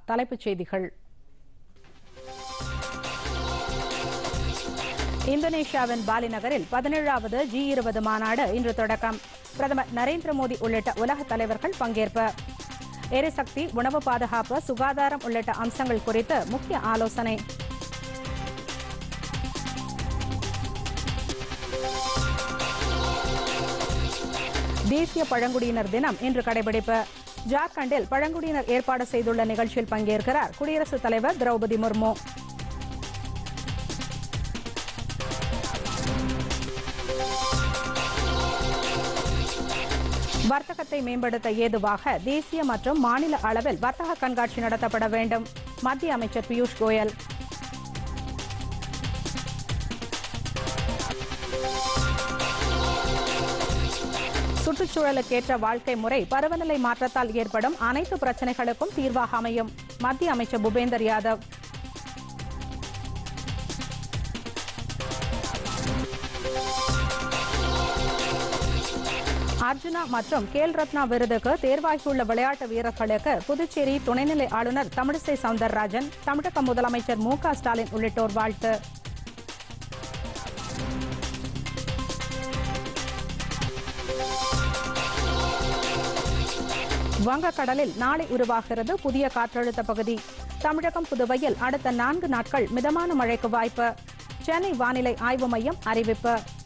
தலைப்புச் செய்திகள். இந்தோனேஷியாவின் பாலி நகரில் 17வது G20 மாநாடு இன்று தொடக்கம். பிரதமர் நரேந்திர மோடி உள்ளிட்ட உலக தலைவர்கள் பங்கேற்பு. எரிசக்தி, உணவு பாதுகாப்பு, சுகாதாரம் உள்ளிட்ட அம்சங்கள் குறித்து முக்கிய ஆலோசனை. தேசிய பழங்குடியினர் தினம் இன்று கடைபிடிப்பு. ஜார்க்கண்டில் பழங்குடியினர் ஏற்பாடு செய்துள்ள நிகழ்ச்சியில் பங்கேற்கிறார் குடியரசுத் தலைவர் திரௌபதி முர்மு. வர்த்தகத்தை மேம்படுத்த ஏதுவாக தேசிய மற்றும் மாநில அளவில் வர்த்தக கண்காட்சி நடத்தப்பட வேண்டும். மத்திய அமைச்சர் பியூஷ் கோயல். சுற்றுச்சூழலுக்கேற்ற வாழ்க்கை முறை பருவநிலை மாற்றத்தால் ஏற்படும் அனைத்து பிரச்சினைகளுக்கும் தீர்வாக அமையும். மத்திய அமைச்சர் பூபேந்தர் யாதவ். அர்ஜுனா மற்றும் கேல் ரத்னா விருதுக்கு தேர்வாகியுள்ள விளையாட்டு வீரர்களுக்கு புதுச்சேரி துணைநிலை ஆளுநர் தமிழிசை சவுந்தரராஜன், தமிழக முதலமைச்சர் மு.க. ஸ்டாலின் உள்ளிட்டோர் வாழ்த்து. வங்கக்கடலில் நாளை உருவாகிறது புதிய காற்றழுத்த பகுதி. தமிழகம், புதுவையில் அடுத்த 4 நாட்கள் மிதமான மழைக்கு வாய்ப்பு. சென்னை வானிலை ஆய்வு மையம் அறிவிப்பு.